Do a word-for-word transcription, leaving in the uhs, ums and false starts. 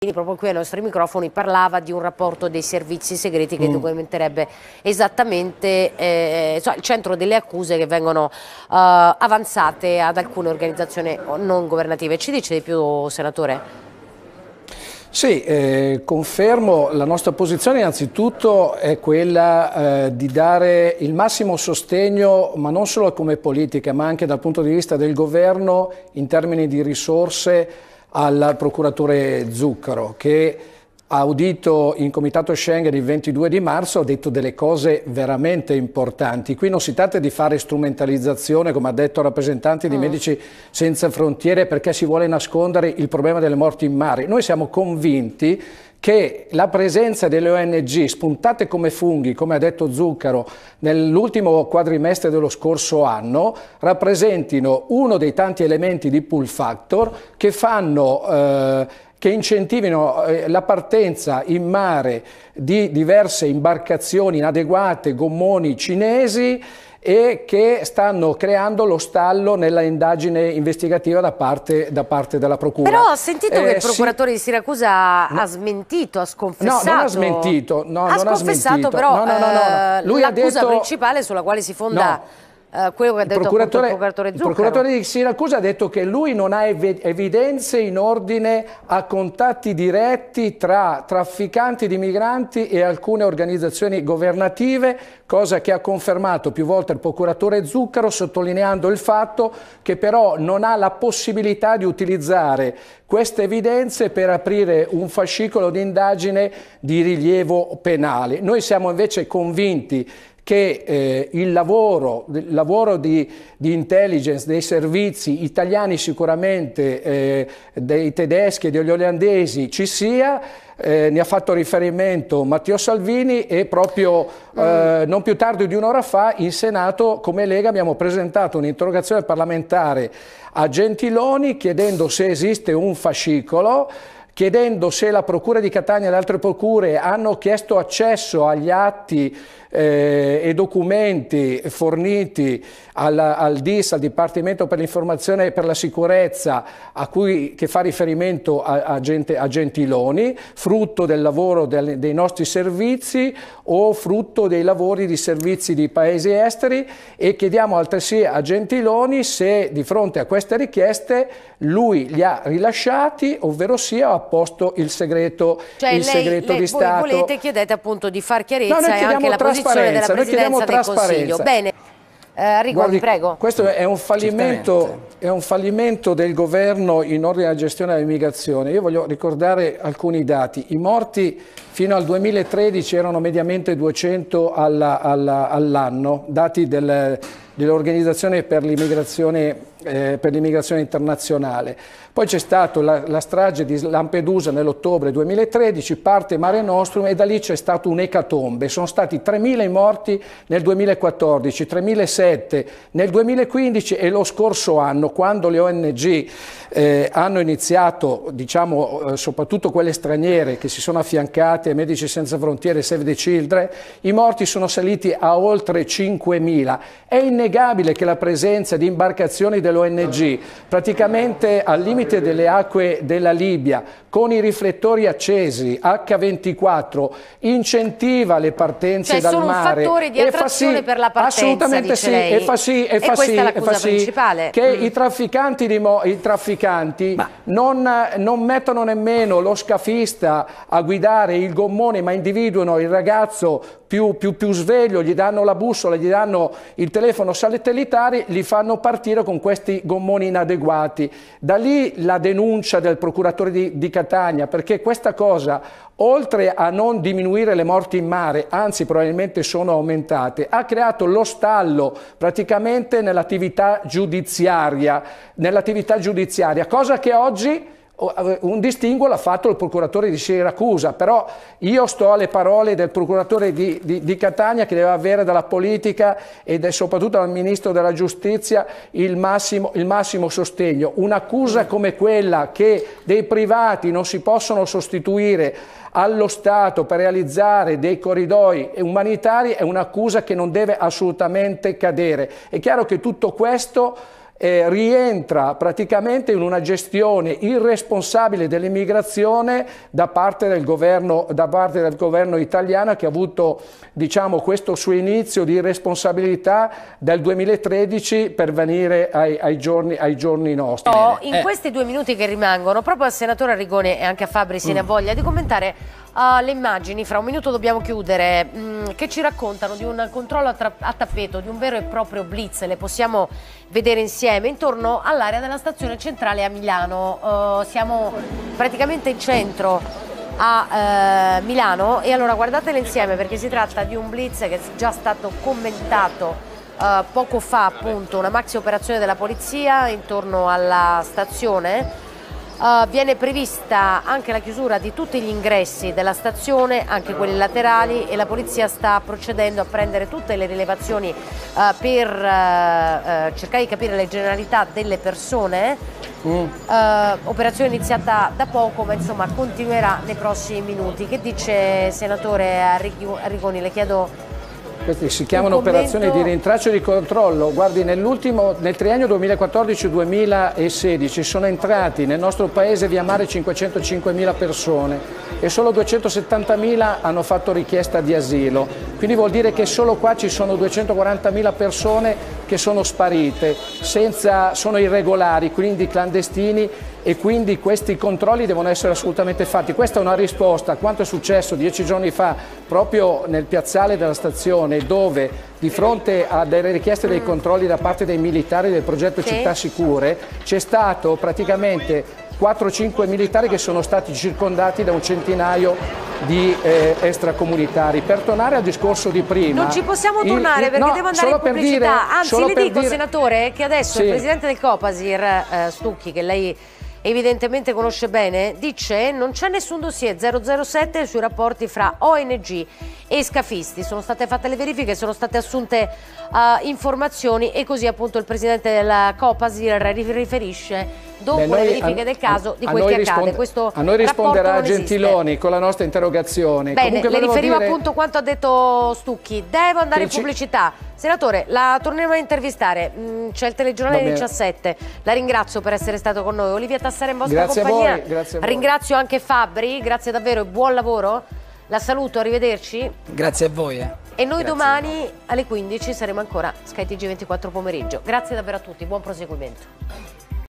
proprio qui ai nostri microfoni parlava di un rapporto dei servizi segreti che mm. documenterebbe esattamente eh, il centro delle accuse che vengono uh, avanzate ad alcune organizzazioni non governative. Ci dice di più, senatore? Sì, eh, confermo la nostra posizione. Innanzitutto è quella eh, di dare il massimo sostegno, ma non solo come politica, ma anche dal punto di vista del governo in termini di risorse al procuratore Zuccaro, che ha audito in Comitato Schengen il ventidue di marzo, ha detto delle cose veramente importanti. Qui non si tratta di fare strumentalizzazione, come ha detto il rappresentante di mm. Medici Senza Frontiere, perché si vuole nascondere il problema delle morti in mare. Noi siamo convinti che la presenza delle O N G spuntate come funghi, come ha detto Zuccaro, nell'ultimo quadrimestre dello scorso anno, rappresentino uno dei tanti elementi di pull factor che fanno eh, che incentivino eh, la partenza in mare di diverse imbarcazioni inadeguate, gommoni cinesi, e che stanno creando lo stallo nella indagine investigativa da parte, da parte della Procura. Però ho sentito eh, che il procuratore sì, di Siracusa no, ha smentito, ha sconfessato. No, non ha smentito. No, ha non sconfessato ha smentito. però no, no, no, no. eh, l'accusa detto... principale sulla quale si fonda... No. Uh, quello che ha detto il procuratore, il procuratore Zuccaro. Il procuratore di Siracusa ha detto che lui non ha ev evidenze in ordine a contatti diretti tra trafficanti di migranti e alcune organizzazioni governative, cosa che ha confermato più volte il procuratore Zuccaro, sottolineando il fatto che però non ha la possibilità di utilizzare queste evidenze per aprire un fascicolo di indagine di rilievo penale. Noi siamo invece convinti che eh, il lavoro, il lavoro di, di intelligence dei servizi italiani, sicuramente eh, dei tedeschi e degli olandesi, ci sia. Eh, ne ha fatto riferimento Matteo Salvini, e proprio eh, non più tardi di un'ora fa in Senato come Lega abbiamo presentato un'interrogazione parlamentare a Gentiloni chiedendo se esiste un fascicolo, chiedendo se la Procura di Catania e le altre procure hanno chiesto accesso agli atti eh, e documenti forniti al, al D I S, al Dipartimento per l'Informazione e per la Sicurezza, a cui, che fa riferimento a, a, gente, a Gentiloni, frutto del lavoro del, dei nostri servizi o frutto dei lavori di servizi di paesi esteri, e chiediamo altresì a Gentiloni se di fronte a queste richieste lui li ha rilasciati, ovvero sia ha posto il segreto, cioè il lei, segreto lei, di voi Stato. volete, chiedete appunto di far chiarezza no, e anche la posizione della Presidenza del Consiglio. Bene, eh, Rigoni, prego. Questo è un, fallimento, è un fallimento del governo in ordine alla gestione dell'immigrazione. Io voglio ricordare alcuni dati. I morti fino al duemilatredici erano mediamente duecento all'anno, dati del, dell'Organizzazione per l'immigrazione eh, per l'immigrazione internazionale. Poi c'è stata la, la strage di Lampedusa nell'ottobre duemilatredici, parte Mare Nostrum, e da lì c'è stato un'ecatombe. Sono stati tremila i morti nel duemilaquattordici, tremilasette nel duemilaquindici, e lo scorso anno, quando le O N G eh, hanno iniziato, diciamo eh, soprattutto quelle straniere che si sono affiancate a Medici Senza Frontiere e Save the Children, i morti sono saliti a oltre cinquemila. È innegabile che la presenza di imbarcazioni dell'O N G praticamente al limite delle acque della Libia, con i riflettori accesi H ventiquattro, incentiva le partenze cioè, dal sono mare. un fattore di attrazione sì, per la partenza, assolutamente sì, lei. E fa sì, e, e fa questa sì, è l'accusa sì, principale. Che mm. i trafficanti, di mo i trafficanti non, non mettono nemmeno lo scafista a guidare il gommone, ma individuano il ragazzo più, più, più sveglio, gli danno la bussola, gli danno il telefono satellitare, li fanno partire con questi gommoni inadeguati. Da lì la denuncia del procuratore di, di Catania, perché questa cosa, oltre a non diminuire le morti in mare, anzi probabilmente sono aumentate, ha creato lo stallo praticamente nell'attività giudiziaria, nell'attività giudiziaria, cosa che oggi un distinguo l'ha fatto il procuratore di Siracusa. Però io sto alle parole del procuratore di, di, di Catania, che deve avere dalla politica e soprattutto dal ministro della giustizia il massimo, il massimo sostegno. Un'accusa come quella che dei privati non si possono sostituire allo Stato per realizzare dei corridoi umanitari è un'accusa che non deve assolutamente cadere. È chiaro che tutto questo eh, rientra praticamente in una gestione irresponsabile dell'immigrazione da parte del governo, da parte del governo italiano, che ha avuto, diciamo, questo suo inizio di irresponsabilità dal duemilatredici per venire ai, ai, giorni, ai giorni nostri. Oh, in eh. questi due minuti che rimangono, proprio al senatore Arrigoni e anche a Fabbri se ne ha voglia di commentare uh, le immagini, fra un minuto dobbiamo chiudere, mh, che ci raccontano di un controllo a, a tappeto, di un vero e proprio blitz, le possiamo vedere insieme, intorno all'area della stazione centrale a Milano. Uh, siamo praticamente in centro a eh, Milano, e allora guardatele insieme, perché si tratta di un blitz che è già stato commentato Uh, poco fa, appunto, una maxi operazione della polizia intorno alla stazione. Uh, viene prevista anche la chiusura di tutti gli ingressi della stazione, anche quelli laterali, e la polizia sta procedendo a prendere tutte le rilevazioni uh, per uh, uh, cercare di capire le generalità delle persone. Mm. Uh, operazione iniziata da poco, ma insomma continuerà nei prossimi minuti. Che dice senatore Arrigoni? Le chiedo. Queste si chiamano operazioni di rintraccio e di controllo. Guardi, nell'ultimo, nel triennio duemilaquattordici duemilasedici sono entrati nel nostro paese via mare cinquecentocinquemila persone e solo duecentosettantamila hanno fatto richiesta di asilo. Quindi vuol dire che solo qua ci sono duecentoquarantamila persone che sono sparite, senza, sono irregolari, quindi clandestini, e quindi questi controlli devono essere assolutamente fatti. Questa è una risposta a quanto è successo dieci giorni fa proprio nel piazzale della stazione, dove di fronte a delle richieste dei controlli da parte dei militari del progetto Città Sicure c'è stato praticamente quattro cinque militari che sono stati circondati da un centinaio di eh, extracomunitari. Per tornare al discorso di prima, non ci possiamo tornare il, il, perché no, devo andare in pubblicità, dire, anzi le dico dire... senatore che adesso sì. Il presidente del Copasir eh, Stucchi, che lei evidentemente conosce bene, dice non c'è nessun dossier zero zero sette sui rapporti fra O N G e scafisti, sono state fatte le verifiche, sono state assunte uh, informazioni, e così appunto il presidente del Copasir riferisce dopo Beh, le verifiche a, del caso di quel che accade. Questo a noi risponderà Gentiloni con la nostra interrogazione. Bene, Comunque le riferivo dire... appunto quanto ha detto Stucchi. Devo andare in pubblicità. Senatore, la torneremo a intervistare, c'è il telegiornale diciassette, la ringrazio per essere stato con noi. Olivia Tassara in vostra grazie compagnia, a voi, grazie a voi. Ringrazio anche Fabbri, grazie davvero e buon lavoro, la saluto, arrivederci. Grazie a voi. Eh. E noi grazie. Domani alle quindici saremo ancora Sky T G ventiquattro pomeriggio. Grazie davvero a tutti, buon proseguimento.